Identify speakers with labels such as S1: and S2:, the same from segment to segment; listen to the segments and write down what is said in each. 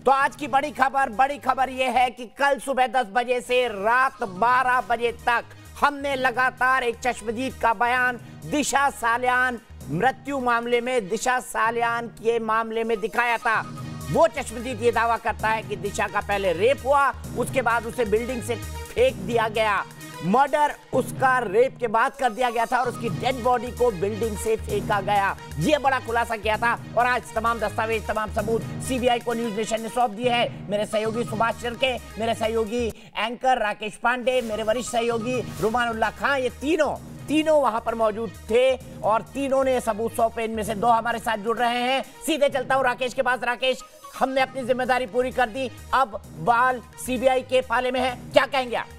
S1: तो आज की बड़ी खबर यह है कि कल सुबह 10 बजे से रात 12 बजे तक हमने लगातार एक चश्मदीद का बयान दिशा सालियान मृत्यु मामले में, दिशा सालियान के मामले में दिखाया था। वो चश्मदीद ये दावा करता है कि दिशा का पहले रेप हुआ, उसके बाद उसे बिल्डिंग से फेंक दिया गया, मर्डर उसका रेप के बाद कर दिया गया था और उसकी डेड बॉडी को बिल्डिंग से फेंका गया। ये बड़ा खुलासा किया था और आज तमाम दस्तावेज, तमाम सबूत सीबीआई को न्यूज नेशन ने सौंप दिए हैं। मेरे सहयोगी सुभाष चरके, मेरे सहयोगी एंकर राकेश पांडे, मेरे वरिष्ठ सहयोगी रुमानुल्लाह खां, ये तीनों वहां पर मौजूद थे और तीनों ने सबूत सौंपे। इनमें से 2 हमारे साथ जुड़ रहे हैं। सीधे चलता हूं राकेश के पास। राकेश, हमने अपनी जिम्मेदारी पूरी कर दी, अब बाल सीबीआई के पाले में है, क्या कहेंगे आप?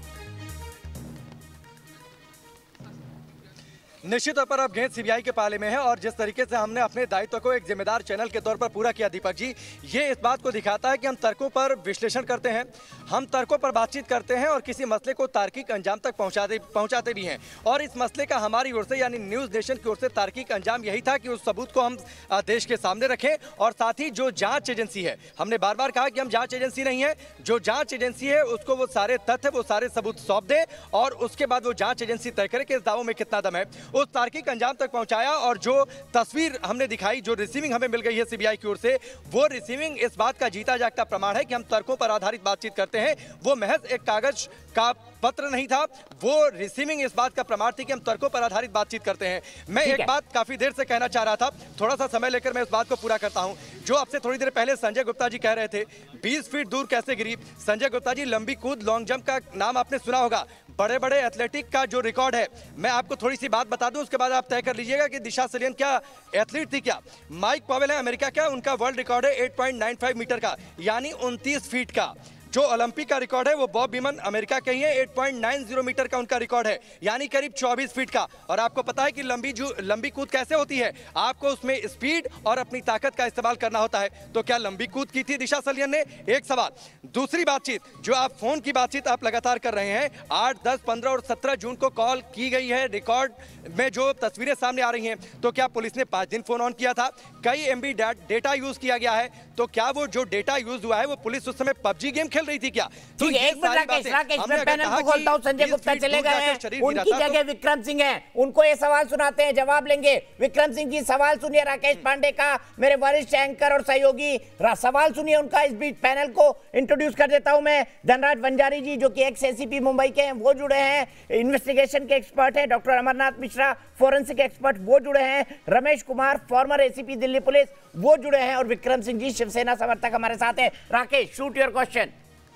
S2: निश्चित तौर पर अब गेंद सीबीआई के पाले में है और जिस तरीके से हमने अपने दायित्व को एक जिम्मेदार चैनल के तौर पर पूरा किया दीपक जी, ये इस बात को दिखाता है कि हम तर्कों पर विश्लेषण करते हैं, हम तर्कों पर बातचीत करते हैं और किसी मसले को तार्किक अंजाम तक पहुंचाते भी हैं। और इस मसले का हमारी ओर से यानी न्यूज नेशन की ओर से तार्किक अंजाम यही था कि उस सबूत को हम देश के सामने रखें और साथ ही जो जांच एजेंसी है, हमने बार बार कहा कि हम जांच एजेंसी नहीं है, जो जांच एजेंसी है उसको वो सारे तथ्य, वो सारे सबूत सौंप दें और उसके बाद वो जांच एजेंसी तय करे कि इस दावों में कितना दम है। उस तार्किक अंजाम तक पहुंचाया और जो तस्वीर हमने दिखाई, जो रिसीविंग हमें मिल गई है सीबीआई की ओर से, वो रिसीविंग इस बात का जीता जागता प्रमाण है कि हम तर्कों पर आधारित बातचीत करते हैं। वो महज एक कागज का पत्र नहीं था, वो रिसीविंग इस बात का प्रमाण थी कि हम तर्कों पर आधारित बातचीत करते हैं। मैं एक बात काफी देर से कहना चाह रहा था, थोड़ा सा समय लेकर मैं इस बात को पूरा करता हूं। जो आपसे थोड़ी देर पहले संजय गुप्ता जी कह रहे थे 20 फीट दूर कैसे गिरी, संजय गुप्ता जी लंबी कूद, लॉन्ग जंप का नाम आपने सुना होगा, बड़े बड़े एथलेटिक का जो रिकॉर्ड है, मैं आपको थोड़ी सी बात बता दूं, उसके बाद आप तय कर लीजिएगा कि दिशा सालियान क्या एथलीट थी क्या। माइक पॉवेल है अमेरिका का, उनका वर्ल्ड रिकॉर्ड है 8.95 मीटर का यानी 29 फीट का। जो ओलंपिक का रिकॉर्ड है वो बॉब बीमन अमेरिका के ही है, 8.90 मीटर का उनका रिकॉर्ड है यानी करीब 24 फीट का। और आपको पता है कि लंबी कूद कैसे होती है, आपको उसमें स्पीड और अपनी ताकत का इस्तेमाल करना होता है। तो क्या लंबी कूद की थी दिशा सालियान ने? एक सवाल। दूसरी बातचीत, जो आप फोन की बातचीत आप लगातार कर रहे हैं, 8, 10, 15 और 17 जून को कॉल की गई है, रिकॉर्ड में जो तस्वीरें सामने आ रही हैं, तो क्या पुलिस ने 5 दिन फोन ऑन किया था? कई MB डेटा यूज किया गया है, तो क्या वो जो डेटा यूज हुआ है वो पुलिस उस समय PUBG गेम खेल रही थी क्या?
S1: तो एक मिनट राकेश, मैं पैनल को खोलता हूं। संजय गुप्ता चले गए हैं, उनकी जगह विक्रम सिंह हैं, उनको ये सवाल सुनाते हैं, जवाब लेंगे। विक्रम सिंह जी, सवाल सुनिए राकेश पांडे का, मेरे वरिष्ठ एंकर और सहयोगी, सवाल सुनिए उनका। इस बीच पैनल को इंट्रोड्यूस कर देता हूं मैं। धनराज वंजारी जी जो कि एक्स ACP मुंबई के हैं, वो जुड़े हैं, इन्वेस्टिगेशन के एक्सपर्ट हैं। Doctor Amarnath Mishra forensic expert, वो जुड़े हैं। Ramesh Kumar former ACP Delhi police, वो जुड़े हैं। और विक्रम सिंह जी शिवसेना समर्थक हमारे साथ हैं। Rakesh, shoot your question.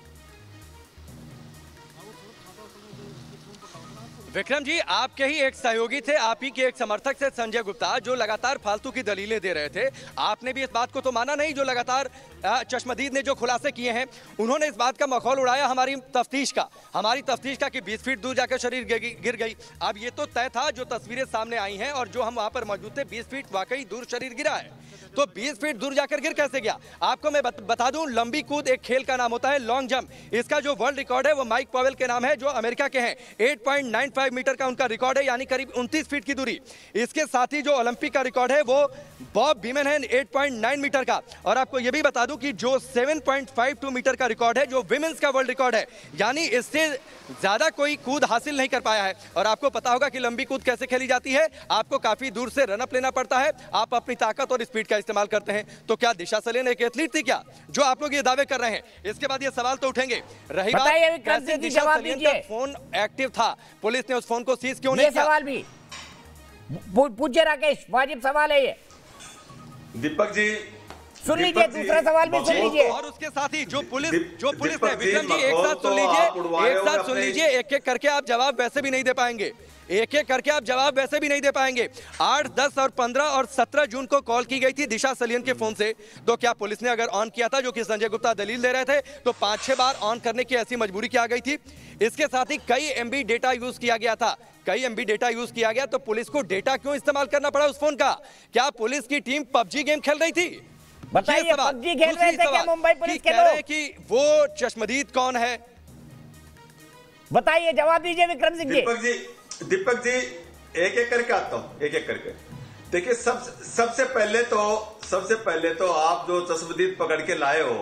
S2: Vikram ji, आपके ही एक सहयोगी थे, आप ही के एक समर्थक थे संजय गुप्ता, जो लगातार फालतू की दलीलें दे रहे थे। आपने भी इस बात को तो माना नहीं, जो लगातार चश्मदीद ने जो खुलासे किए हैं, उन्होंने इस बात का मखौल उड़ाया हमारी तफ्तीश का कि 20 फीट दूर जाकर शरीर गिर गई। अब ये तो तय था, जो तस्वीरें सामने आई हैं और जो हम वहां पर मौजूद थे, 20 फीट वाकई दूर शरीर गिरा है। तो 20 फीट दूर जाकर गिर कैसे गया? आपको मैं बता दूं, लंबी कूद एक खेल का नाम होता है, लॉन्ग जंप। इसका जो वर्ल्ड रिकॉर्ड है वो माइक पॉवेल के नाम है, जो अमेरिका के हैं। 8.95 मीटर का उनका रिकॉर्ड है यानी करीब 29 फीट की दूरी। इसके साथ ही जो ओलंपिक का रिकॉर्ड है वो बॉब बीमन है, 8.9 मीटर का। और आपको यह भी बता दूं कि जो 7.52 मीटर का रिकॉर्ड है, जो विमेंस का वर्ल्ड रिकॉर्ड है, यानी इससे ज्यादा कोई कूद हासिल नहीं कर पाया है। और आपको पता होगा कि लंबी कूद कैसे खेली जाती है, आपको काफी दूर से रनअप लेना पड़ता है, आप अपनी ताकत और स्पीड का इस्तेमाल करते हैं। तो क्या दिशा सालियान एक एथलीट थी क्या, जो आप लोग ये दावे कर रहे हैं? इसके बाद ये सवाल तो उठेंगे। रही बात कैसे दिशा सालियान का फोन एक्टिव था, पुलिस ने उस फोन को सीज क्यों नहीं किया?
S1: सवाल भी पूछिए राकेश, वाजिब सवाल है ये।
S3: दीपक जी
S1: सुन लीजिए, दूसरा सवाल भी सुन लीजिए।
S2: और उसके साथ ही जो पुलिस ने, विक्रम जी एक साथ सुन लीजिए, एक एक करके आप जवाब वैसे भी नहीं दे पाएंगे, एक एक करके आप जवाब वैसे भी नहीं दे पाएंगे। 8, 10 और 15 और 17 जून को कॉल की गई थी दिशा सालियान के फोन से, तो क्या पुलिस ने अगर ऑन किया था, जो कि संजय गुप्ता दलील दे रहे थे, तो 5-6 बार ऑन करने की ऐसी मजबूरी क्या आ गई थी? इसके साथ ही कई MB डेटा यूज किया गया था, तो पुलिस को डेटा क्यों इस्तेमाल करना पड़ा उस फोन का? क्या पुलिस की टीम PUBG गेम खेल रही थी?
S1: बताइए, PUBG खेल रहे थे क्या मुंबई पुलिस के लोग?
S2: कि वो चश्मदीद कौन है,
S1: बताइए, जवाब दीजिए विक्रम सिंह जी।
S3: दीपक जी एक एक करके आता हूं, एक एक करके। देखिए, सबसे पहले तो आप जो चश्मदीद पकड़ के लाए हो,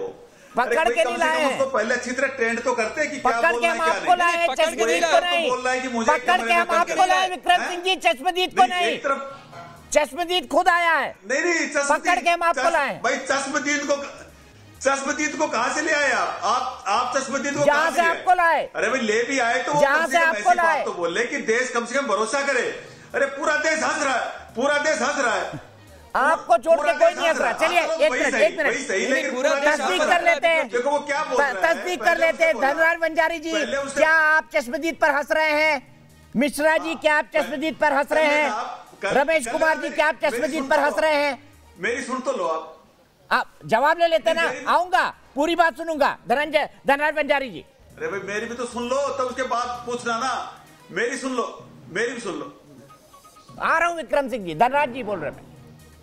S1: पकड़ के नहीं लाए हैं,
S3: उसको पहले अच्छी तरह ट्रेंड तो करते हैं कि क्या
S1: पकड़ के
S3: बोलना
S1: हम
S3: है,
S1: आपको
S3: क्या
S1: लाए, चश्मदीद को नहीं,
S3: बोल रहा है कि मुझे
S1: पकड़ के हम आपको लाए विक्रम सिंह जी, चश्मदीद को नहीं, चश्मदीद खुद आया है,
S3: नहीं
S1: पकड़ के हम आपको लाए।
S3: भाई चश्मदीद को कहां से ले आए आप चश्मदीद को
S1: जहां से आपको लाए,
S3: अरे भाई ले भी आए तो
S1: जहां से आपको लाए
S3: तो बोले कि देश कम से कम भरोसा करे। अरे पूरा देश हंस रहा है, पूरा देश हंस रहा है,
S1: आपको छोड़ के कोई नहीं हंस रहा। चलिए एक मिनट तस्दीक कर लेते हैं,
S3: देखो वो क्या बोल रहा है,
S1: तस्दीक कर लेते हैं। धनराज बंजारी जी, क्या आप चश्मदीद पर हंस रहे हैं? मिश्रा जी, क्या आप चश्मदीद पर हंस रहे हैं? रमेश कुमार जी, क्या आप चश्मदीद पर हंस रहे हैं?
S3: मेरी सुन तो लो
S1: आप जवाब ले लेते ना, आऊंगा पूरी बात सुनूंगा। धनराज बंजारी जी,
S3: अरे भाई मेरी भी तो सुन लो, तब उसके बाद पूछना ना। मेरी सुन लो, मेरी भी सुन लो।
S1: आ रहा हूं विक्रम सिंह जी। धनराज जी बोल रहे हैं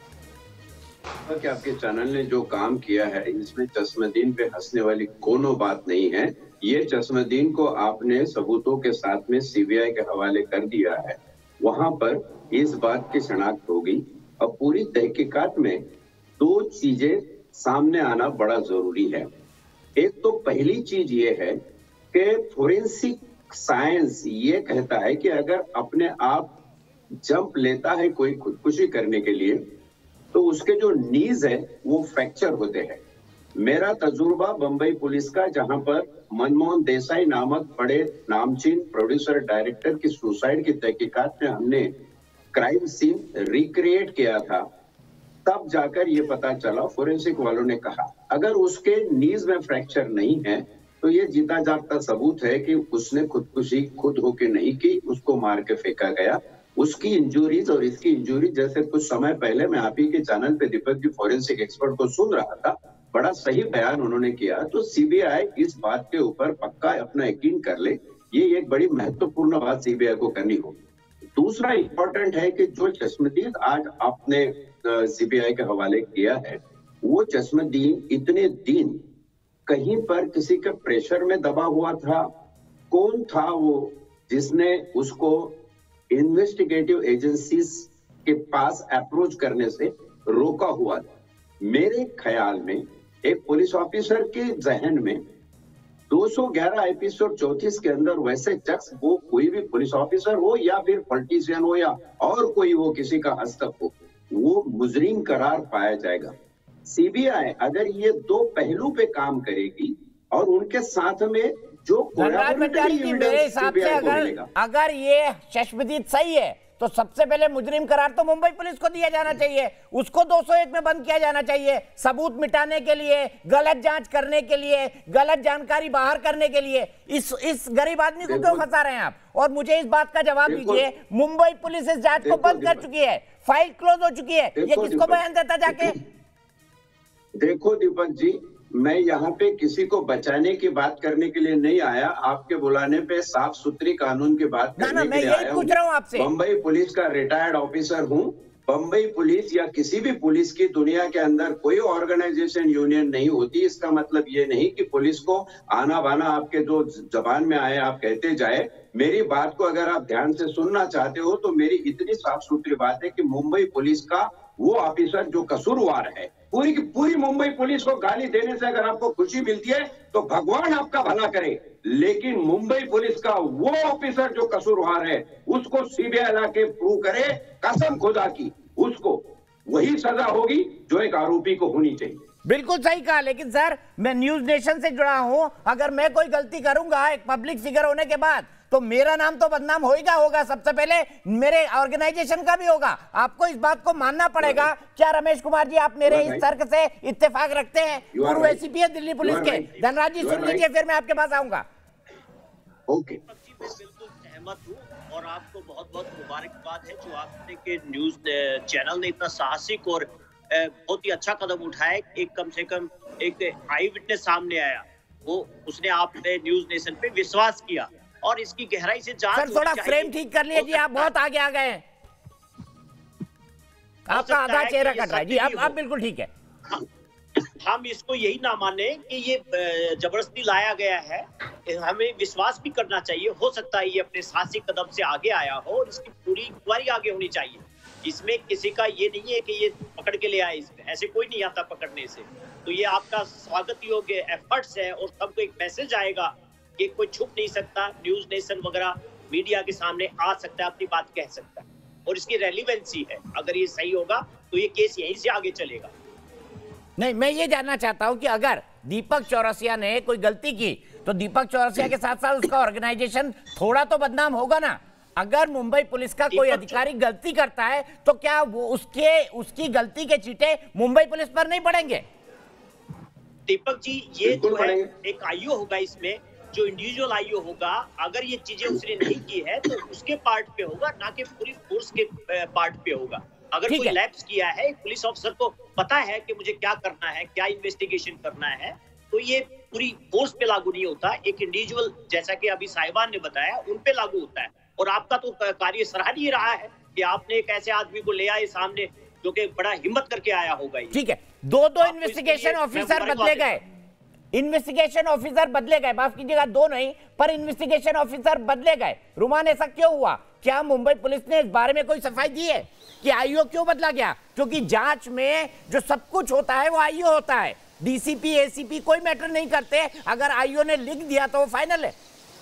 S4: कि आपके चैनल ने जो काम किया है इसमें चश्मदीन पे हंसने वाली कोनो बात नहीं है। ये चश्मदीन को आपने सबूतों के साथ में सीबीआई के हवाले कर दिया है, वहां पर इस बात की शनाख्त होगी। अब पूरी तहकीकात में दो चीजें सामने आना बड़ा जरूरी है। एक तो पहली चीज ये है कि फोरेंसिक साइंस ये कहता है कि अगर अपने आप जंप लेता है कोई खुदकुशी करने के लिए तो उसके जो नीज है वो फ्रैक्चर होते हैं। मेरा तजुर्बा बंबई पुलिस का, जहां पर मनमोहन देसाई नामक बड़े नामचीन प्रोड्यूसर डायरेक्टर की सुसाइड की तहकीकात में हमने क्राइम सीन रिक्रिएट किया था, तब जाकर ये पता चला, फोरेंसिक वालों ने कहा अगर उसके नीज में फ्रैक्चर नहीं है तो ये जीता जागता सबूत है कि उसने खुदकुशी खुद होके नहीं की, उसको मार के फेंका गया। उसकी इंजरीज और इसकी इंजरी, जैसे कुछ समय पहले मैं आप ही के चैनल पे दीपक जी फॉरेंसिक एक्सपर्ट को सुन रहा था, बड़ा सही बयान उन्होंने किया। तो सीबीआई इस बात के ऊपर पक्का अपना यकीन कर ले, ये एक बड़ी महत्वपूर्ण बात सीबीआई को करनी होगी। दूसरा इंपॉर्टेंट है कि जो चश्मदीद आज आपने सीबीआई के हवाले किया है, वो चश्मदीद इतने दिन कहीं पर किसी के प्रेशर में दबा हुआ था? कौन था वो जिसने उसको इन्वेस्टिगेटिव एजेंसीज के पास अप्रोच करने से रोका हुआ? मेरे ख्याल में एक पुलिस ऑफिसर के जहन में 211 एपिसोड 34 के अंदर वैसे शख्स, वो कोई भी पुलिस ऑफिसर हो या फिर पॉलिटिशियन हो या और कोई वो किसी का हस्तक हो, वो मुजरिम करार पाया जाएगा। सीबीआई अगर ये दो पहलू पे काम करेगी और उनके साथ में जो
S1: धनराज बंजारी जी, मेरे हिसाब से अगर ये चश्मदीद सही है तो सबसे पहले मुजरिम करार तो मुंबई पुलिस को दिया जाना चाहिए, उसको 201 में बंद किया जाना चाहिए, सबूत मिटाने के लिए, गलत जांच करने के लिए, गलत जानकारी बाहर करने के लिए। इस गरीब आदमी को क्यों फंसा रहे हैं आप? और मुझे इस बात का जवाब दीजिए, मुंबई पुलिस इस जांच को बंद कर चुकी है, फाइल क्लोज हो चुकी है, ये किसको बयान देता जाके?
S4: देखो दीपक जी, मैं यहाँ पे किसी को बचाने की बात करने के लिए नहीं आया, आपके बुलाने पे साफ सुथरी कानून की बात करने के लिए आया हूँ। बंबई पुलिस का रिटायर्ड ऑफिसर हूँ। बंबई पुलिस या किसी भी पुलिस की दुनिया के अंदर कोई ऑर्गेनाइजेशन यूनियन नहीं होती। इसका मतलब ये नहीं कि पुलिस को आना बाना आपके जो जबान में आए आप कहते जाए। मेरी बात को अगर आप ध्यान से सुनना चाहते हो तो मेरी इतनी साफ सुथरी बात है कि मुंबई पुलिस का वो ऑफिसर जो कसूरवार है, पूरी की पूरी मुंबई पुलिस को गाली देने से अगर आपको खुशी मिलती है तो भगवान आपका भला करे, लेकिन मुंबई पुलिस का वो ऑफिसर जो कसूरवार है उसको सीबीआई लाके प्रूव करे, कसम खुदा की उसको वही सजा होगी जो एक आरोपी को होनी चाहिए।
S1: बिल्कुल सही कहा, लेकिन सर मैं न्यूज नेशन से जुड़ा हूं, अगर मैं कोई गलती करूंगा एक पब्लिक फिगर होने के बाद तो मेरा नाम तो बदनाम होगा, सबसे पहले मेरे ऑर्गेनाइजेशन का भी होगा। आपको इस बात को मानना पड़ेगा। क्या रमेश कुमार जी आप मेरे इस तर्क से इत्तेफाक रखते हैं? पूर्व एसीपी है दिल्ली पुलिस के। धनराज जी सुन लीजिए, फिर मैं आपके पास आऊंगा।
S4: ओके,
S5: मैं बिल्कुल सहमत हूँ और आपको बहुत बहुत मुबारकबाद है जो आपने के न्यूज चैनल ने इतना साहसिक और बहुत ही अच्छा कदम उठाया। एक कम से कम एक आई विटनेस सामने आया, वो उसने आपने न्यूज नेशन पे विश्वास किया और इसकी गहराई से जांच।
S1: सर थोड़ा फ्रेम ठीक कर लीजिए, आप बहुत आगे आ गए हैं, आपका आधा चेहरा कट रहा है जी। अब बिल्कुल ठीक है।
S5: हम इसको यही ना माने कि ये जबरदस्ती लाया गया है, हमें विश्वास भी करना चाहिए। हो सकता है ये अपने साहसिक कदम से आगे आया हो और इसकी पूरी इंक्वायरी आगे होनी चाहिए। इसमें किसी का ये नहीं है कि ये पकड़ के ले आए, इसमें ऐसे कोई नहीं आता पकड़ने से। तो ये आपका स्वागत योग्य एफर्ट्स है और सबको एक मैसेज आएगा कि कोई छुप नहीं सकता, न्यूज नेशन वगैरह मीडिया के सामने आ सकता है, अपनी बात कह सकता है और इसकी रेलिवेंसी है। अगर ये सही होगा तो ये केस यहीं से आगे चलेगा।
S1: नहीं, मैं ये जानना चाहता हूं कि अगर दीपक चौरसिया ने कोई गलती की तो दीपक चौरसिया के साथ साथ उसका ऑर्गेनाइजेशन थोड़ा तो बदनाम होगा ना। अगर मुंबई पुलिस का कोई अधिकारी गलती करता है तो क्या वो उसकी गलती के चीटे मुंबई पुलिस पर नहीं पड़ेंगे?
S5: दीपक जी, ये जो है एक आईओ होगा, इसमें जो इंडिविजुअल आईओ होगा, अगर ये चीजें उसने नहीं की है तो उसके पार्ट पे होगा, ना कि पूरी फोर्स के पार्ट पे होगा। अगर कोई लैप्स किया है, पुलिस ऑफिसर को पता है कि मुझे क्या करना है, क्या इन्वेस्टिगेशन करना है, तो ये पूरी फोर्स पे लागू नहीं होता, एक इंडिविजुअल जैसा कि अभी साहिबान ने बताया उन पे लागू होता है। और आपका तो कार्य सराहनीय रहा है कि आपने एक ऐसे आदमी को ले आए सामने जो कि बड़ा हिम्मत करके आया होगा।
S1: ठीक है, दो इन्वेस्टिगेशन ऑफिसर बदले गए, इन्वेस्टिगेशन ऑफिसर बदले गए, माफ कीजिएगा दो नहीं पर इन्वेस्टिगेशन ऑफिसर बदले गए। रुमान, ऐसा क्यों हुआ? क्या मुंबई पुलिस ने इस बारे में कोई सफाई दी है कि आईओ क्यों बदला गया? क्योंकि जांच में जो सब कुछ होता है वो आईओ होता है, डीसीपी एसीपी कोई मैटर नहीं करते। अगर आईओ ने लिख दिया तो वो फाइनल है।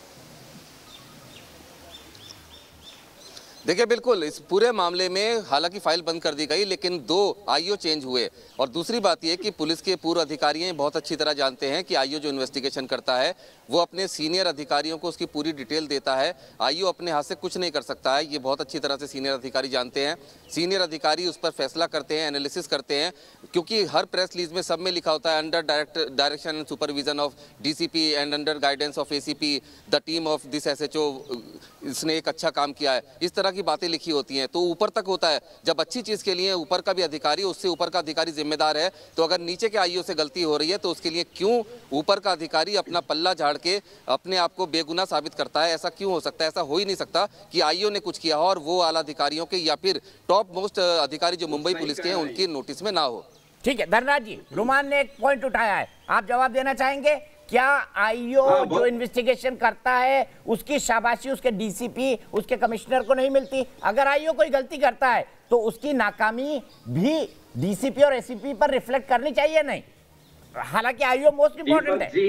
S6: देखिए, बिल्कुल इस पूरे मामले में हालांकि फाइल बंद कर दी गई, लेकिन 2 आईओ चेंज हुए। और दूसरी बात यह कि पुलिस के पूर्व अधिकारी बहुत अच्छी तरह जानते हैं कि आईओ जो इन्वेस्टिगेशन करता है वो अपने सीनियर अधिकारियों को उसकी पूरी डिटेल देता है। आईओ अपने हाथ से कुछ नहीं कर सकता है, ये बहुत अच्छी तरह से सीनियर अधिकारी जानते हैं। सीनियर अधिकारी उस पर फैसला करते हैं, एनालिसिस करते हैं, क्योंकि हर प्रेस रिलीज में सब में लिखा होता है under direction and supervision of DCP and under guidance of ACP the team of this SHO, इसने एक अच्छा काम किया है, इस तरह की बातें लिखी होती हैं। तो ऊपर तक होता है, जब अच्छी चीज़ के लिए ऊपर का भी अधिकारी, उससे ऊपर का अधिकारी जिम्मेदार है। तो अगर नीचे के आईओ से गलती हो रही है तो उसके लिए क्यों ऊपर का अधिकारी अपना पल्ला झाड़ के अपने आप को बेगुनाह साबित करता है? ऐसा क्यों हो सकता है? ऐसा हो ही नहीं सकता कि आईओ ने कुछ किया हो और वो आला अधिकारियों के या फिर टॉप मोस्ट अधिकारी जो मुंबई पुलिस के हैं उनकी नोटिस में ना हो।
S1: ठीक है धनराज जी, रुमान ने एक पॉइंट उठाया है, आप जवाब देना चाहेंगे? क्या आईओ जो इन्वेस्टिगेशन करता है उसकी शाबाशी उसके डीसीपी उसके कमिश्नर को नहीं मिलती? अगर आईओ कोई गलती करता है तो उसकी नाकामी भी डीसीपी और एसीपी पर रिफ्लेक्ट करनी चाहिए नहीं? हालांकि आईओ मोस्ट इंपॉर्टेंट है।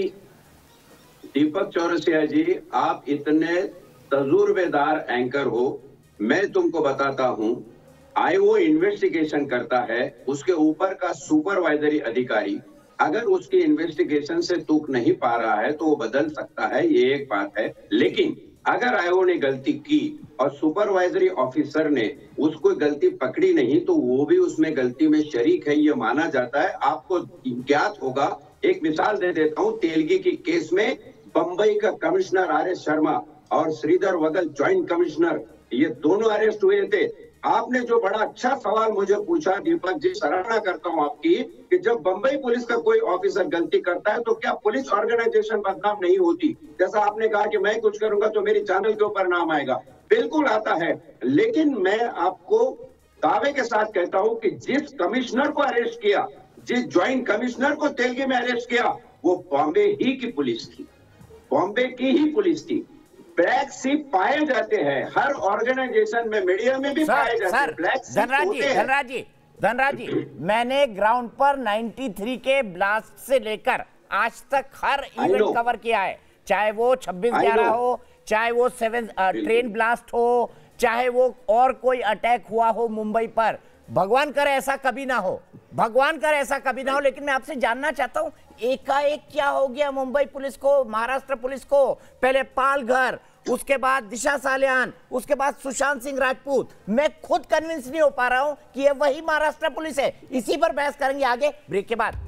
S4: दीपक चौरसिया जी, आप इतने तजुर्बेदार एंकर हो, मैं तुमको बताता हूं, आईओ इन्वेस्टिगेशन करता है, उसके ऊपर का सुपरवाइजरी अधिकारी अगर उसकी इन्वेस्टिगेशन से तुक नहीं पा रहा है तो वो बदल सकता है, ये एक बात है। लेकिन अगर आईओ ने गलती की और सुपरवाइजरी ऑफिसर ने उसको गलती पकड़ी नहीं तो वो भी उसमें गलती में शरीक है, ये माना जाता है। आपको ज्ञात होगा, एक मिसाल दे देता हूँ, तेलगी की केस में बंबई का कमिश्नर आर.एस. शर्मा और श्रीधर वगल ज्वाइंट कमिश्नर, ये दोनों अरेस्ट हुए थे। आपने जो बड़ा अच्छा सवाल मुझे पूछा दीपक जी, सराहना करता हूं आपकी, कि जब बंबई पुलिस का कोई ऑफिसर गलती करता है तो क्या पुलिस ऑर्गेनाइजेशन बदनाम नहीं होती? जैसा आपने कहा कि मैं कुछ करूंगा तो मेरी चैनल के ऊपर नाम आएगा, बिल्कुल आता है। लेकिन मैं आपको दावे के साथ कहता हूं कि जिस कमिश्नर को अरेस्ट किया, जिस ज्वाइंट कमिश्नर को तेलगी में अरेस्ट किया, वो बॉम्बे ही की पुलिस थी, बॉम्बे की ही पुलिस थी। ब्लैक शिप पाए जाते हैं हर ऑर्गेनाइजेशन में, मीडिया में भी पाए जाते हैं ब्लैक शिप।
S1: धनराज जी, मैंने ग्राउंड पर 93 के ब्लास्ट से लेकर आज तक हर इवेंट कवर किया है, चाहे वो 26/11 हो, चाहे वो 7 ट्रेन ब्लास्ट हो, चाहे वो और कोई अटैक हुआ हो मुंबई पर। भगवान करे ऐसा कभी ना हो, भगवान करे ऐसा कभी ना हो। लेकिन मैं आपसे जानना चाहता हूं, एकाएक क्या हो गया मुंबई पुलिस को, महाराष्ट्र पुलिस को? पहले पालघर, उसके बाद दिशा सालियान, उसके बाद सुशांत सिंह राजपूत। मैं खुद कन्विंस नहीं हो पा रहा हूं कि ये वही महाराष्ट्र पुलिस है। इसी पर बहस करेंगे आगे ब्रेक के बाद।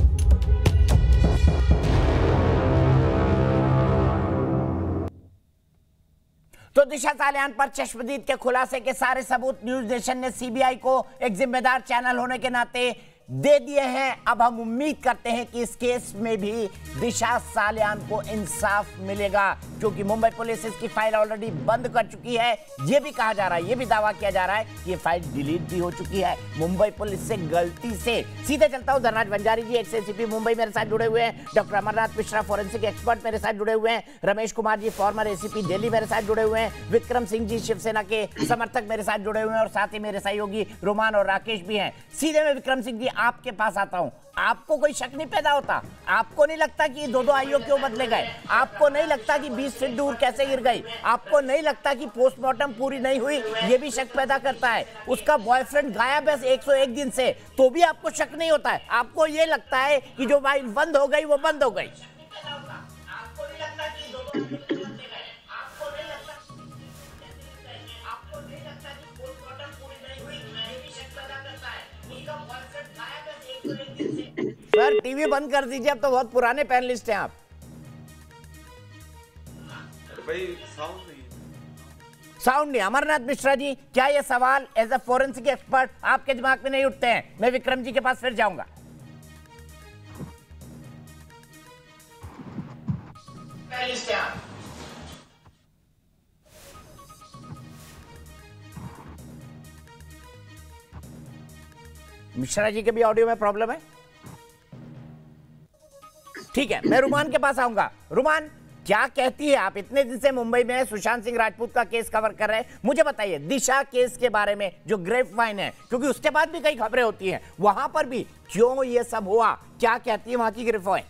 S1: तो दिशा सालियान पर चश्मदीद के खुलासे के सारे सबूत न्यूज नेशन ने सीबीआई को एक जिम्मेदार चैनल होने के नाते दे दिए हैं। अब हम उम्मीद करते हैं कि इस केस में भी दिशा सालियान को इंसाफ मिलेगा, क्योंकि मुंबई पुलिस इसकी फाइल ऑलरेडी बंद कर चुकी है। यह भी कहा जा रहा है, यह भी दावा किया जा रहा है कि ये फाइल डिलीट भी हो चुकी है मुंबई पुलिस से गलती से। सीधे चलता हूं, धनराज बंजारी जी एक्स एसीपी मुंबई मेरे साथ जुड़े हुए हैं, doctor Amarnath Mishra forensic expert मेरे साथ जुड़े हुए हैं, रमेश कुमार जी फॉर्मर एसीपी दिल्ली मेरे साथ जुड़े हुए हैं, विक्रम सिंह जी शिवसेना के समर्थक मेरे साथ जुड़े हुए हैं, और साथ ही मेरे सहयोगी रोमान और राकेश भी हैं। सीधे में विक्रम सिंह जी, आपके पास आता हूं, आपको कोई शक नहीं पैदा होता? आपको नहीं लगता कि 2-2 आईओ क्यों बदले गए? आपको नहीं लगता कि 20 फीट दूर कैसे गिर गई? आपको नहीं लगता कि पोस्टमार्टम पूरी नहीं हुई? ये भी शक पैदा करता है। उसका बॉयफ्रेंड गायब है 101 दिन से, तो भी आपको शक नहीं होता है। आपको ये लगता है कि जो फाइल बंद हो गई वो बंद हो गई। सर टीवी बंद कर दीजिए, अब तो बहुत पुराने पैनलिस्ट हैं आप।
S3: भाई
S1: साउंड नहीं। अमरनाथ मिश्रा जी, क्या ये सवाल एज अ फोरेंसिक एक्सपर्ट आपके दिमाग में नहीं उठते हैं? मैं विक्रम जी के पास फिर जाऊंगा। मिश्रा जी के भी ऑडियो में प्रॉब्लम है। ठीक है, मैं रुमान के पास आऊंगा। रुमान, क्या कहती है? आप इतने दिन से मुंबई में सुशांत सिंह राजपूत का केस कवर कर रहे हैं, मुझे बताइए दिशा केस के बारे में, जो ग्रेपवाइन है, क्योंकि उसके बाद भी कई खबरें होती हैं, वहां पर भी क्यों ये सब हुआ? क्या कहती है वहां की ग्रेपवाइन?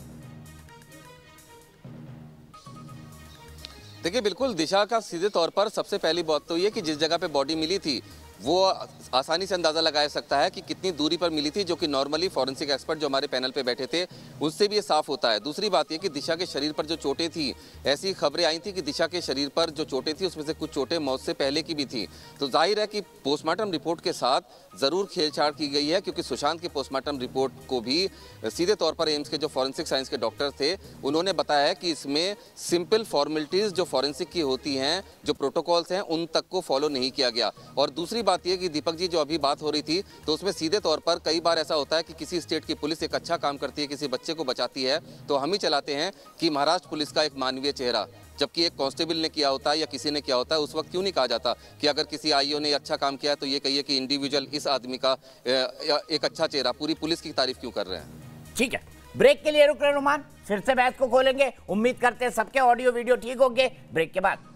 S6: देखिए, बिल्कुल दिशा का सीधे तौर पर सबसे पहली बात तो ये कि जिस जगह पे बॉडी मिली थी वो आसानी से अंदाजा लगाया सकता है कि कितनी दूरी पर मिली थी, जो कि नॉर्मली फॉरेंसिक एक्सपर्ट जो हमारे पैनल पे बैठे थे उससे भी ये साफ होता है। दूसरी बात ये कि दिशा के शरीर पर जो चोटें थी, ऐसी खबरें आई थी कि दिशा के शरीर पर जो चोटें थी उसमें से कुछ चोटें मौत से पहले की भी थी। तो जाहिर है कि पोस्टमार्टम रिपोर्ट के साथ ज़रूर छेड़छाड़ की गई है, क्योंकि सुशांत की पोस्टमार्टम रिपोर्ट को भी सीधे तौर पर एम्स के जो फॉरेंसिक साइंस के डॉक्टर थे उन्होंने बताया है कि इसमें सिंपल फॉर्मेलिटीज़ जो फॉरेंसिक की होती हैं, जो प्रोटोकॉल्स हैं, उन तक को फॉलो नहीं किया गया। और दूसरी बात यह कि दीपक जी, जो अभी बात हो रही थी, तो उसमें सीधे तौर पर कई बार ऐसा होता है कि किसी स्टेट की पुलिस एक अच्छा काम करती है, किसी बच्चे को बचाती है, तो हम ही चलाते हैं कि महाराष्ट्र पुलिस का एक मानवीय चेहरा, जबकि एक कांस्टेबल ने किया होता है या किसी ने किया होता है, उस वक्त क्यों नहीं कहा जाता कि अगर किसी आईओ ने अच्छा काम किया है तो ये कहिए कि इंडिविजुअल इस आदमी का एक अच्छा चेहरा, पूरी पुलिस की तारीफ क्यों कर रहे हैं?
S1: ठीक है, ब्रेक के लिए रुक रहे रुमान, फिर से बहस को खोलेंगे। उम्मीद करते हैं सबके ऑडियो वीडियो ठीक होंगे। ब्रेक के बाद